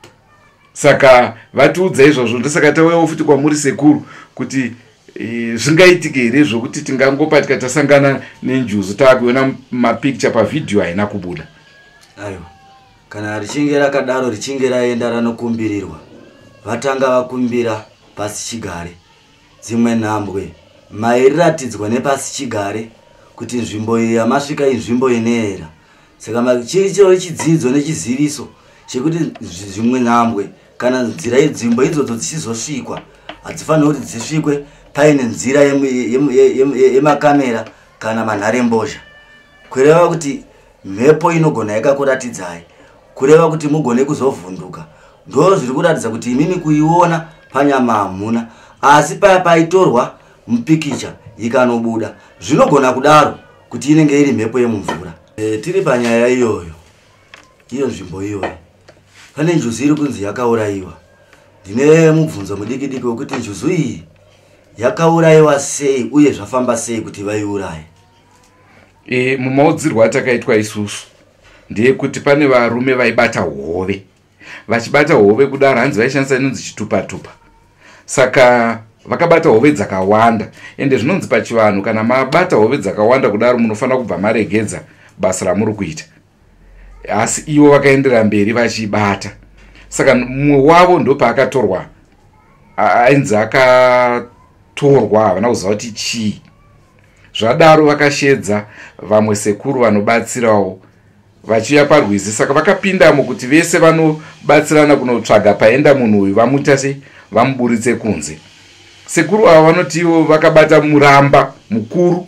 A: Saka vatiudza izvozvo, ndosaka tauyawo futi kwamuri sekuru kuti zvingaitike here zvokuti tingangopatika tasangana nenjuzu taakuona mapicture pavidhiyo haina kubuda.
G: Aiwa, kana richinge rakadaro richinge raenda ranokumbirirwa, vatanga vakumbira pasi chigare. Dzimwe nhambwe mairatidzwa nepasi chigare kuti nzvimbo iyi yamasvika inzvimbo ineyera. Saka chiricho chidzidzo nechiziviso chekuti zvimwe nhambwe kana nzira yedzimbo idzodzo dzichizosvikwa hadzifaniri kuti dzisvikwe paine nzira yemakamera kana manharembozha, kureva kuti mhepo inogona yakakuratidzai, kureva kuti mugone kuzovhunduka. Ndo zviri kuratidza kuti imimi kuiona panyama hamuna, asi paya paitorwa mupikicha ikanobuda zvinogona kudaro kuti inenge iri mhepo yemumvura. Tiri panyaya iyoyo, iyo nzvimbo iyoyo pane njuzu iri kunzi yakaurayiwa. Ndine mubvunzo mudiki wekuti njuzu iyi yakaurayiwa sei uye zvafamba sei kuti vaiuraye?
A: Mumaudzirwo atakaitwa isusu ndeyekuti pane varume vaibata hove. Vachibata hove kudaro hanzi vaishandisa inonzi chitupa-tupa. Saka vakabata hove dzakawanda, ende zvinonzi pachivanhu kana mabata hove dzakawanda kudaro munofanira kubva maregedza basa ramuri kuita. Asi ivo vakaendera mberi vachibata. Saka mumwe wavo ndo paakatorwa, ainzi akatorwa, havana kuziva kuti chii. Zvadaro vakashedza vamwe sekuru vanobatsirawo vachiuya parwizi. Saka vakapindamo kuti vese vanobatsirana kunotsvaga paenda munhu uyu vamuita sei, vamuburitse kunze. Sekuru ava vanoti ivo vakabata muramba mukuru.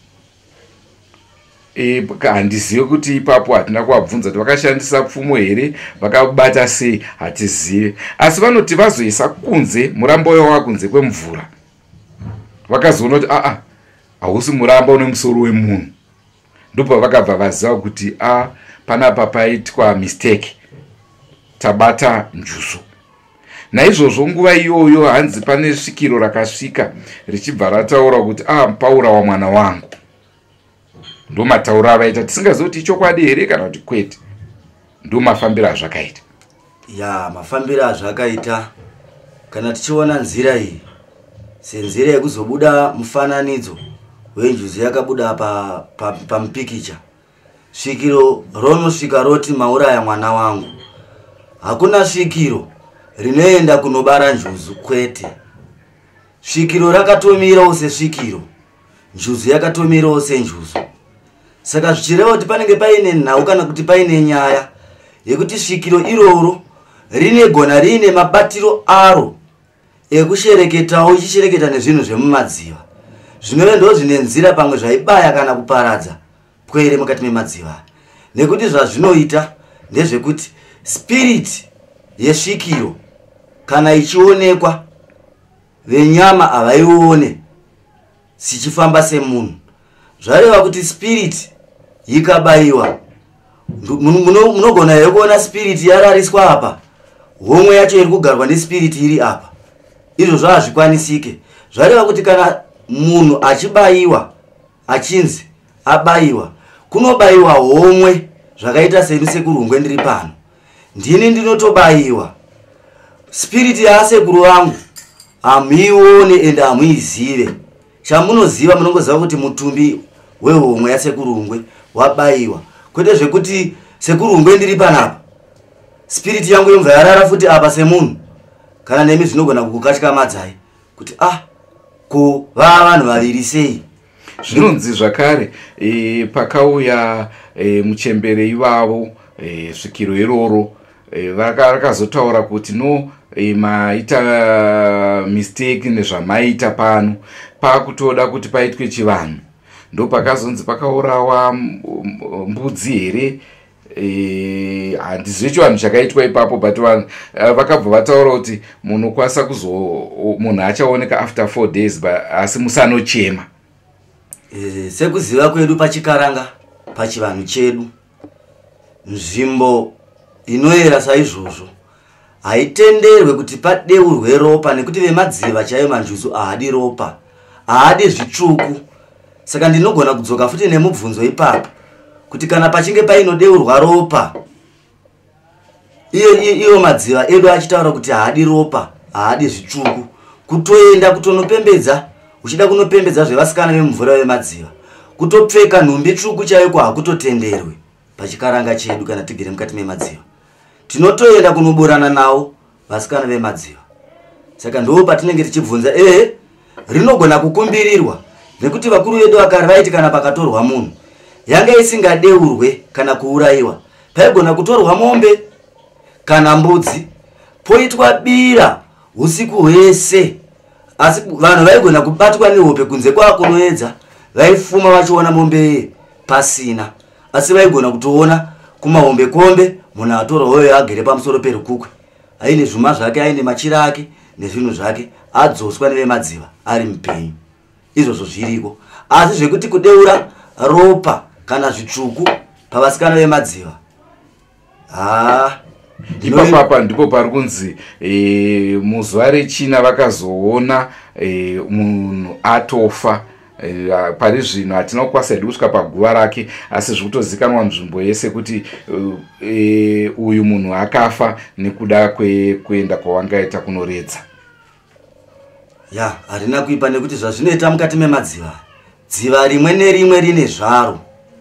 A: Handizivi kuti ipapo hatina kuvabvunza kuti vakashandisa pfumo here, vakabata sei hatizivi. Asi vanoti vazoisa kunze muramba uyo wakunze kwemvura, vakazoona kuti hausi muramba une musoro wemunhu. Ndopa vakabva vaziva kuti panapa paitwa mistake, tabata njuzu. Naizvozvo nguva iyoyo hanzi pane svikiro rakasvika richibva rataura kuti paura wa mwana wangu. Ndo mataura avaita, tisingazivi kuti ichokwadi here kana kuti kwete. Ndo mafambiro azvakaita.
G: Ya, mafambiro azvakaita. Kana tichiona nzira iyi senzira yekuzobuda mufananidzo wenjuzu yakabuda pamupikicha, svikiro ronosvika roti mauraya mwana wangu. Hakuna svikiro rinoenda kunobara njuzu, kwete. Svikiro rakatomirawo sesvikiro, njuzu yakatomirawo senjuzu. Saka zvichireva kuti panenge paine nhau kana kuti paine nyaya yekuti svikiro iroro rinegona riine mabatiro aro ekushereketawo uchishereketa nezvinhu zvemumadziva zvinove ndo zvine nzira pamwe zvaibaya kana kuparadza pwere mukati memadziva, nekuti zvazvinoita ndezvekuti spirit yesvikiro kana ichionekwa venyama havaione sichifamba semunhu. Zvareva kuti spirit yikabayiwa munogona yekuona spirit yarariswa apa, homwe yacho iri kugarwa nespirit iri apa. Izvo zvazvikwanisike. Zvareva kuti kana munhu achibayiwa, achinzi abayiwa, kunobayiwa homwe zvakaita semi sekurungwe ndiri pano. Ndini ndinotobayiwa. Spirit yasekuru vangu hamuione ende hamuizive. Chamunoziva munongoziva kuti mutumbi wehomwe yasekurungwe wabayiwa. Kwete zvekuti sekurungwe ndiri panapa spirit yangu yobva yarara futi apa semunhu. Kana nemi zvinogona kukatyamadza kuti ko vanhu vaviri sei.
A: Zvinonzi zvakare pakauya muchembere ivavo svikiro iroro vakazotaura kuti no maita mistake nezvamaita pano pakutoda kuti paitwe chivanhu. Ndo pakazonzi pakaurawa mbudzi here, handizivi chivanhu chakaitwa ipapo, but vakabva vataura kuti munhu kwasa munhu achaoneka after 4 days asi musanochema.
G: Sekuziva kwedu pachikaranga pachivanhu chedu, nzvimbo inoyera saizvozvo haitenderwe kuti padeurwe ropa, nekuti vemadziva chaivo manjusu haadi ropa, haadi zvitsvuku. Saka ndinogona kudzoka futi nemubvunzo ipapo kuti kana pachinge painodeurwa ropa, iyo madziva edu achitaura kuti haadi ropa, haadi zvitsvuku, kutoenda kutonopembedza, uchida kunopembedza zvevasikana vemumvura vemadziva, kutopfeka nhumbi tsvuku chaiko hakutotenderwe pachikaranga chedu. Kana tigere mukati memadziva tinotoenda kunoborana nawo vasikana vemadziva. Saka ndo patinenge tichibvunza rinogona kukumbirirwa, nekuti vakuru vedu vakaraiti kana pakatorwa munhu yanga isingadeurwe kana kuurayiwa, paigona kutorwa mombe kana mbudzi poitwa bira usiku hwese, asi vanhu vaigona kubatwa nehope kunze kwakunoedza, vaifuma vachiona mombe pasina, asi vaigona kutoona kumahombe kombe munhu atorwa hoyo agere pamusoro perukukwe aine zvuma zvake, aine machira ake nezvinhu zvake, adzoswa nevemadziva ari mupenyu. Izvozvo zviriko, asi zvekuti kudeura ropa kana zvitsvuku pavasikana vemadziva
A: ipapapa ndipo pari kunzi muzuva rechina vakazoona munhu atofa. Pari zvino hatina kukwasaidi kusvika paguva rake, asi zvikutozikanwa nzvimbo yese kuti uyu munhu akafa nekuda kuenda kwawangaita kunoredza.
G: Harina kuipa, nekuti zvazvinoita mukati memadziva, dziva rimwe nerimwe rine zvaro.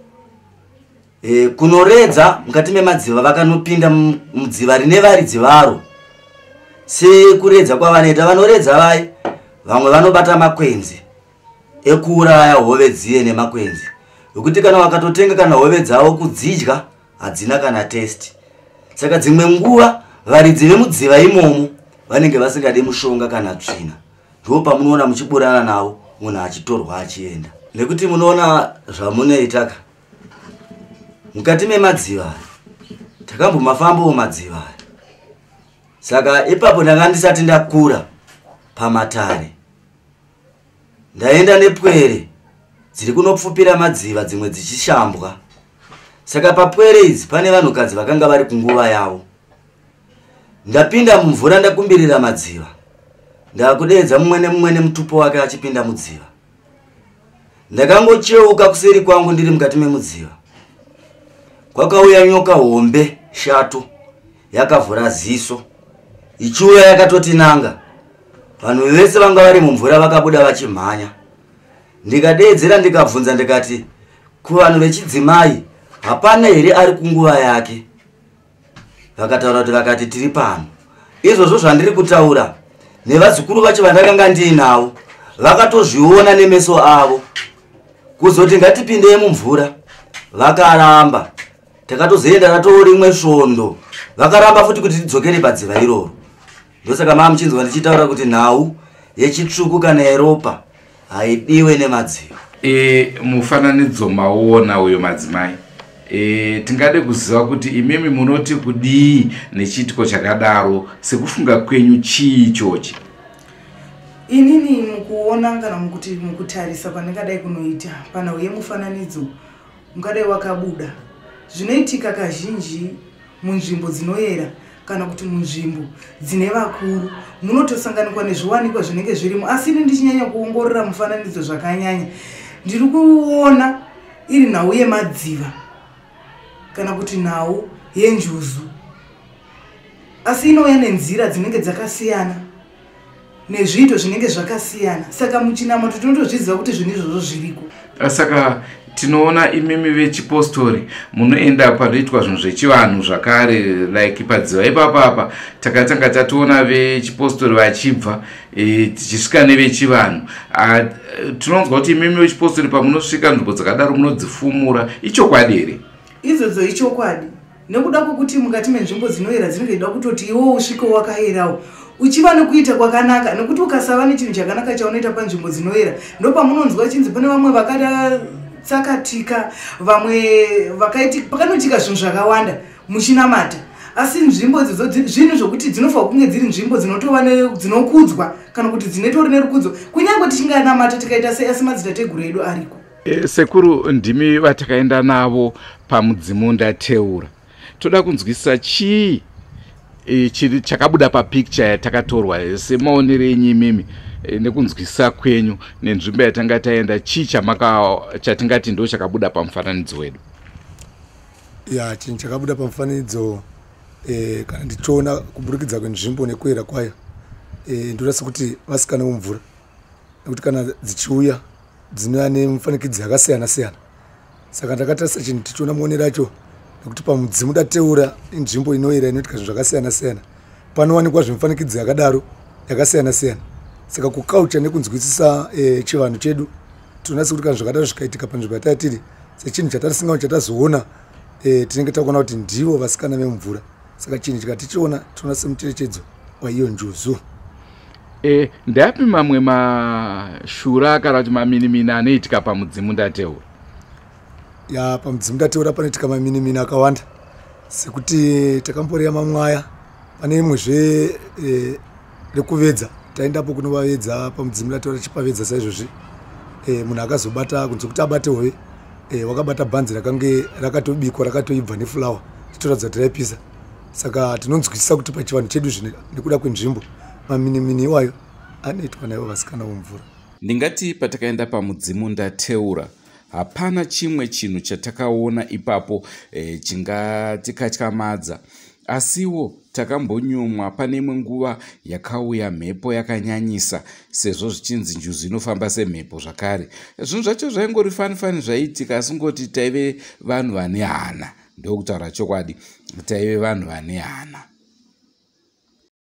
G: Kunoredza mukati memadziva vakanopinda mudziva rine varidzi varo. Sekuredza kwavanoita, vanoredza vamwe vanobata makwenzi ekuuraya hove dziye nemakwenzi, yokuti kana vakatotenga kana hove dzavo kudzidya hadzina kana testi. Saka dzimwe nguva varidzi vemudziva imomo vanenge vasingadi mushonga kana tsvina, ndo pamunoona muchiburana navo munhu achitorwa achienda. Nekuti munoona zvamunoitaka mukati memadziva, takambomafambawo madziva. Saka ipapo ndanga ndisati ndakura pamatare, ndaenda nepwere dziri kunopfupira madziva, dzimwe dzichishambwa. Saka papwere idzi pane vanhukadzi vakanga vari kunguva yavo. Ndapinda mumvura ndakumbirira madziva, ndakudedza mumwe nemumwe nemutupo wake achipinda mudziva. Ndakangocheuka kuseri kwangu ndiri mukati memudziva, kwakauya nyoka hombe shato yakavhura ziso ichiuya yakatoti nanga. Vanhu vese vanga vari mumvura vakabuda vachimhanya. Ndikadedzera ndikabvunza ndikati, kuvanhu vechidzimai hapana here ari kunguva yake? Vakataura kuti vakati tiri pano. Izvozvo zvandiri kutaura nevazukuru vacho vandakanga ndiinavo vakatozviona nemeso avo, kuzoti ngatipindei mumvura vakaramba. Takatozoenda ratoo rimwe svondo, vakaramba futi kuti tidzokere padziva iroro. ndosaka mamuchinzwa ndichitaura kuti nhau yechitsvuku kana yeropa haidiwe nemadziva.
A: Mufananidzo maona uyo madzimai. Tingade kuziva kuti imimi munoti kudii nechiitiko chakadaro, sekufunga kwenyu chii ichochi?
H: Inini mukuona kana mukutarisa pandingadai kunoita pana uye mufananidzo ungadai wakabuda, zvinoitika kazhinji munzvimbo dzinoyera kana kuti munzvimbo dzine vakuru munotosanganikwa nezviwanikwa zvinenge zvirimo. Asi ini ndichinyanya kuongorora mufananidzo zvakanyanya ndiri kuona iri nhau yemadziva kana kuti nhau yenjuzu, asi inouya nenzira dzinenge dzakasiyana nezviito zvinenge zvakasiyana. Saka muchinamato tinotozviziva kuti zvinhu izvozvo zviriko.
A: Saka tinoona imimi vechipostori munoenda panoitwa zvinhu zvechivanhu zvakare, like padziva ipapapa takatanga tatoona vechipostori vachibva tichisvika nevechivanhu. Tinonzwa kuti imimi vechipostori pamunosvika nzvimbo dzakadaro munodzifumura. Ichokwadi here? Izvodzo ichokwadi, nekuda kwokuti mukati menzvimbo dzinoyera dzinenge dzida kutoti iwo usvike wakayerawo uchiva nekuita kwakanaka, nekuti ukasava nechinhu chakanaka chaunoita panzvimbo dzinoyera ndopamunonzwa chinzi pane vamwe vakatsakatika, vamwe vakaiti pakanoitika zvinhu zvakawanda muchinamata. Asi nzvimbo idzodzo zvinhu zvokuti dzinofanira kunge dziri nzvimbo dzinokudzwa kana kuti dzinetori nerukudzo, kunyange tichinganamata tikaita sei, asi madzitateguru edu ariko. Sekuru, ndimi vatakaenda navo pamudzimu ndateura. Toda kunzwisisa chii chiri chakabuda papicture yatakatorwa semaonero enyu imimi nekunzwisisa kwenyu nenzvimbo yatanga taenda, chii chatingati ndo chakabuda pamufananidzo wedu?
B: Chinhu chakabuda pamufananidzo kana ndichiona kuburikidza kwenzvimbo nekuyera kwayo, ndoda sekuti vasikana vomvura, nekuti kana dzichiuya dzinouya nemufanikidzo yakasiyana siyana. Saka ndakatarisa chinhu tichiona muonero acho, nekuti pamudzimu ndateura inzvimbo inoyera inoitika zvinhu zvakasiyana siyana, panowanikwa zvemufanikidzo yakadaro yakasiyana siyana. Saka kukaucha nekunzwisisa chivanhu chedu, tinoona sekuti kana zvakadaro zvikaitika panzvimbo yatatiri, sechinhu chatarisingaoni chatazoona tinenge takuona kuti ndivo vasikana vemvura. Saka chinhu chikatichiona tinoona semucherechedzo waiyo njuzu.
A: Ndapi mamwe mashura kana kuti maminimini anoitika pamudzimu ndateura?
B: Pamudzimu ndateura panoitika maminimini akawanda, sekuti takamborera mamwaya. Pane imwezve rekuvedza, taendapo kunovavedza pamudzimu ndateura chipavedza saizvozvi. Munhu akazobata kunze kuti abate hove, wakabata bhanzi rakange rakatobikwa rakatoibva nefulawa titoratidza kuti raipisa. Saka tinonzwisisa kuti pachivanhu chedu zvino nekuda kwenzvimbo maminimini iwayo anoitwa naivo vasikana vomvura.
A: Ndingati patakaenda pamudzimu ndateura hapana chimwe chinhu chatakaona ipapo chingatikatyamadza, asiwo takambonyumwa. Pane imwe nguva yakauya mhepo yakanyanyisa, sezvo zvichinzi njuzu inofamba semhepo zvakare. Zvinhu zvacho zvaingori fani zvaiitika, asi ngoti taive vanhu vane hana. Ndokutaura chokwadi, taive vanhu vane hana.